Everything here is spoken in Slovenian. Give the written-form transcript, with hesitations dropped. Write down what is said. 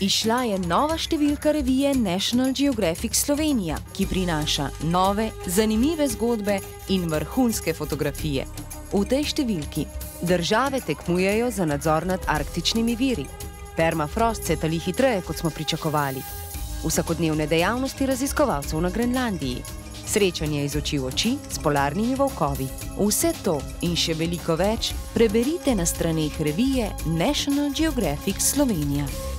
Izšla je nova številka revije National Geographic Slovenija, ki prinaša nove, zanimive zgodbe in vrhunske fotografije. V tej številki države tekmujejo za nadzor nad arktičnimi viri. Permafrost se tali hitreje, kot smo pričakovali. Vsakodnevne dejavnosti raziskovalcev na Grenlandiji. Srečanje iz oči v oči s polarnimi volkovi. Vse to in še veliko več preberite na straneh revije National Geographic Slovenija.